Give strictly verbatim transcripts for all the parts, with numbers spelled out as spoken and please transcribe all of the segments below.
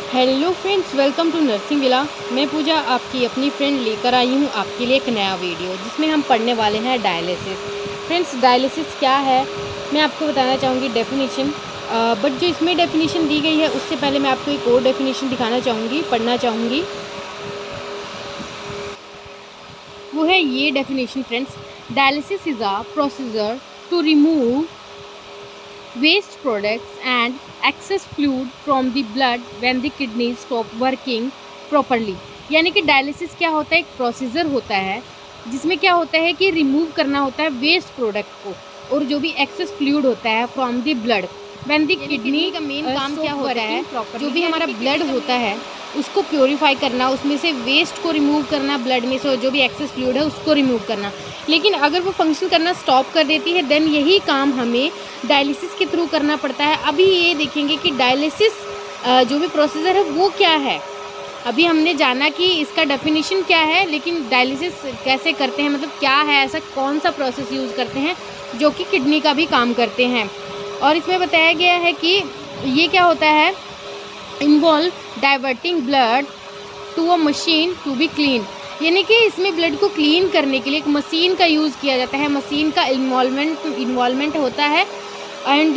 Hello friends, welcome to Nursing Villa. मैं पूजा आपकी अपनी फ्रेंड लेकर आई हूँ आपके लिए एक नया वीडियो जिसमें हम पढ़ने वाले हैं डायलिसिस। फ्रेंड्स, डायलिसिस क्या है मैं आपको बताना चाहूँगी डेफिनेशन, बट जो इसमें डेफिनेशन दी गई है उससे पहले मैं आपको एक और डेफिनेशन दिखाना चाहूँगी, पढ़ना चाहूँगी। वो है ये definition friends, dialysis is a procedure to remove waste products and excess fluid from the blood when the kidneys stop working properly। यानी कि डायलिसिस क्या होता है, एक प्रोसीजर होता है जिसमें क्या होता है कि रिमूव करना होता है वेस्ट प्रोडक्ट को और जो भी एक्सेस फ्लूइड होता है from the blood when the kidney का मेन काम क्या होता है, जो भी हमारा ब्लड होता है उसको प्योरीफाई करना, उसमें से वेस्ट को रिमूव करना, ब्लड में से जो भी एक्सेस फ्लूइड है उसको रिमूव करना। लेकिन अगर वो फंक्शन करना स्टॉप कर देती है देन यही काम हमें डायलिसिस के थ्रू करना पड़ता है। अभी ये देखेंगे कि डायलिसिस जो भी प्रोसीजर है वो क्या है। अभी हमने जाना कि इसका डेफिनेशन क्या है, लेकिन डायलिसिस कैसे करते हैं, मतलब क्या है, ऐसा कौन सा प्रोसेस यूज़ करते हैं जो कि किडनी का भी काम करते हैं। और इसमें बताया गया है कि ये क्या होता है, involve diverting blood to a machine to be clean. यानी कि इसमें ब्लड को क्लीन करने के लिए एक मशीन का यूज़ किया जाता है, मशीन का इन्वॉल्वमेंट इन्वॉल्वमेंट होता है एंड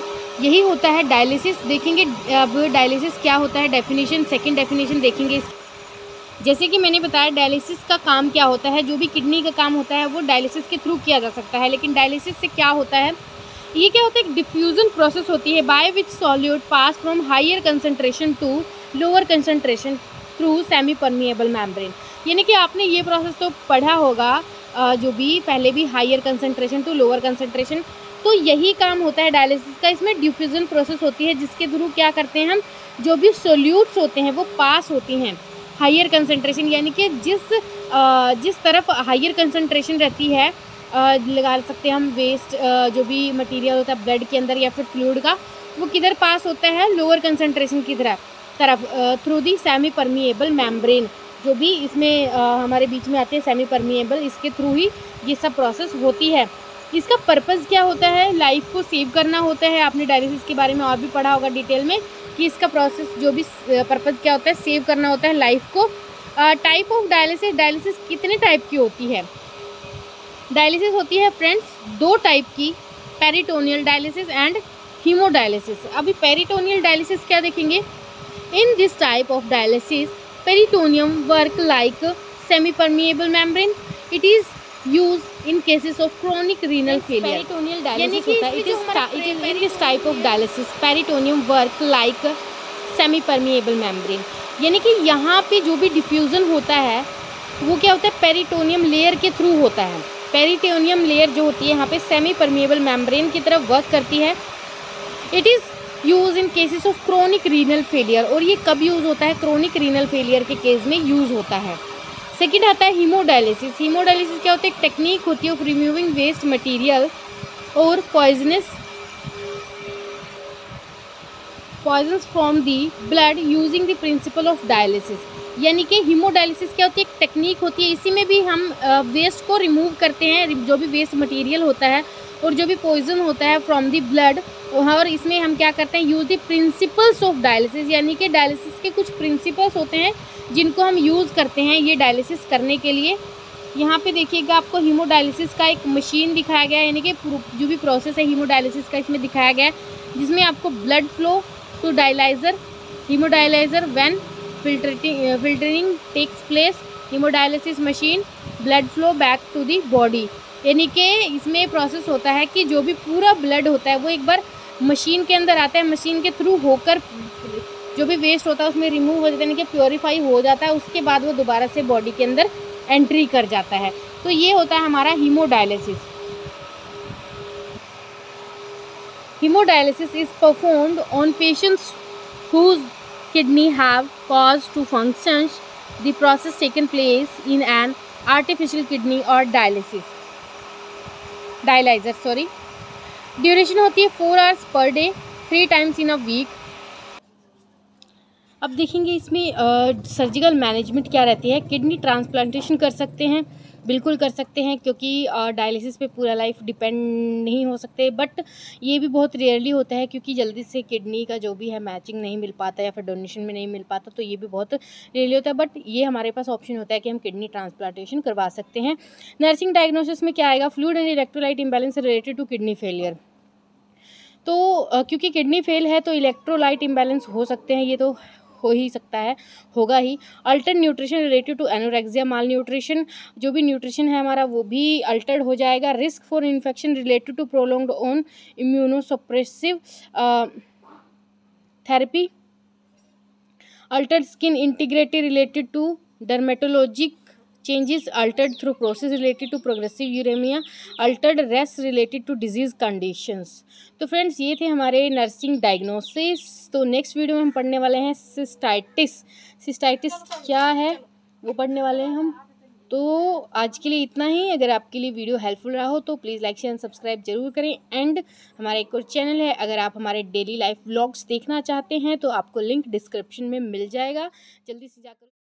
यही होता है डायलिसिस। देखेंगे अब डायलिसिस क्या होता है, डेफिनेशन, सेकंड डेफिनेशन देखेंगे। जैसे कि मैंने बताया डायलिसिस का काम क्या होता है, जो भी किडनी का काम होता है वो डायलिसिस के थ्रू किया जा सकता है। लेकिन डायलिसिस से क्या होता है, ये क्या होता है, एक डिफ्यूजन प्रोसेस होती है by which solute pass from higher concentration to lower concentration through semi permeable membrane. यानी कि आपने ये प्रोसेस तो पढ़ा होगा, जो भी पहले भी, higher concentration to lower concentration, तो यही काम होता है डायलिसिस का। इसमें डिफ्यूजन प्रोसेस होती है जिसके थ्रू क्या करते हैं हम, जो भी सोल्यूट्स होते हैं वो पास होती हैं हायर कंसंट्रेशन, यानी कि जिस जिस तरफ हायर कंसंट्रेशन रहती है, लगा सकते हैं हम वेस्ट जो भी मटेरियल होता है ब्लड के अंदर या फिर फ्लूइड का, वो किधर पास होता है, लोअर कंसंट्रेशन की तरफ तरफ through the semi permeable membrane. जो भी इसमें आ, हमारे बीच में आते हैं सेमी परमिएबल, इसके थ्रू ही ये सब प्रोसेस होती है। इसका पर्पज़ क्या होता है, लाइफ को सेव करना होता है। आपने डायलिसिस के बारे में और भी पढ़ा होगा डिटेल में कि इसका प्रोसेस जो भी पर्पज़ क्या होता है, सेव करना होता है लाइफ को। टाइप ऑफ डायलिसिस, डायलिसिस कितने टाइप की होती है, डायलिसिस होती है फ्रेंड्स दो टाइप की, पेरिटोनियल डायलिसिस एंड हीमोडायलिसिस। अभी पेरिटोनियल डायलिसिस क्या देखेंगे, in this type of dialysis peritoneum work like semi permeable membrane. It is use in cases of chronic renal failure. Peritoneal dialysis होता है, it is it is in this type of dialysis peritoneum work like semi permeable membrane. यानी कि यहाँ पे जो भी diffusion होता है वो क्या होता है, पेरिटोनियम लेयर के थ्रू होता है। पेरिटोनियम लेयर जो होती है यहाँ पे सेमी परमिएबल मेम्ब्रेन की तरफ वर्क करती है। It is use in cases of chronic renal failure, और ये कब यूज़ होता है, क्रोनिक रीनल फेलियर के केस में यूज़ होता है। सेकंड आता है हीमोडायलिसिस। हीमोडायलिसिस क्या होता है, एक टेक्निक होती है ऑफ रिमूविंग वेस्ट मटेरियल और poisonous poisons from the blood using the principle of dialysis. यानी कि हीमोडायलिसिस क्या होती है, एक टेक्निक होती है, इसी में भी हम वेस्ट को रिमूव करते हैं, जो भी वेस्ट मटेरियल होता है और जो भी पॉइजन होता है फ्रॉम द ब्लड, और इसमें हम क्या करते हैं, use the principles of dialysis. यानी कि डायलिसिस के कुछ प्रिंसिपल्स होते हैं जिनको हम यूज़ करते हैं ये डायलिसिस करने के लिए। यहाँ पे देखिएगा आपको हीमोडायलिसिस का एक मशीन दिखाया गया है, यानी कि जो भी प्रोसेस है हीमोडायलिसिस का इसमें दिखाया गया है, जिसमें आपको blood flow to dialyser, haemodialyser when filtering filtering takes place, haemodialysis machine, blood flow back to the body. यानी कि इसमें प्रोसेस होता है कि जो भी पूरा ब्लड होता है वो एक बार मशीन के अंदर आता है, मशीन के थ्रू होकर जो भी वेस्ट होता है उसमें रिमूव हो जाता है, यानी कि प्योरीफाई हो जाता है, उसके बाद वो दोबारा से बॉडी के अंदर एंट्री कर जाता है। तो ये होता है हमारा haemodialysis. Haemodialysis is performed on patients whose kidney have caused to functions. The process taken place in an artificial kidney or dialysis dialyzer sorry duration होती है four hours per day, three times in a week. अब देखेंगे इसमें surgical management क्या रहती है। Kidney transplantation कर सकते हैं, बिल्कुल कर सकते हैं, क्योंकि डायलिसिस पे पूरा लाइफ डिपेंड नहीं हो सकते, बट ये भी बहुत रेयरली होता है क्योंकि जल्दी से किडनी का जो भी है मैचिंग नहीं मिल पाता या फिर डोनेशन में नहीं मिल पाता, तो ये भी बहुत रेयरली होता है। बट ये हमारे पास ऑप्शन होता है कि हम किडनी ट्रांसप्लांटेशन करवा सकते हैं। नर्सिंग डायग्नोसिस में क्या आएगा, fluid and electrolyte imbalance related to kidney failure. तो अ, क्योंकि किडनी फेल है तो इलेक्ट्रोलाइट इम्बैलेंस हो सकते हैं, ये तो हो ही सकता है, होगा ही। Alter nutrition related to anorexia, malnutrition, जो भी न्यूट्रिशन है हमारा वो भी अल्टर्ड हो जाएगा। Risk for infection related to prolonged on immunosuppressive therapy. Altered skin integrity related to dermatologic changes, altered through process related to progressive uremia, altered rest related to disease conditions। तो friends ये थे हमारे nursing diagnosis. तो next video में हम पढ़ने वाले हैं सिस्टाइटिस। सिस्टाइटिस क्या है वो पढ़ने वाले हैं हम। तो आज के लिए इतना ही। अगर आपके लिए वीडियो हेल्पफुल रहा हो तो please like share and subscribe जरूर करें। एंड हमारा एक और चैनल है, अगर आप हमारे डेली लाइफ व्लॉग्स देखना चाहते हैं तो आपको लिंक डिस्क्रिप्शन में मिल जाएगा, जल्दी से जाकर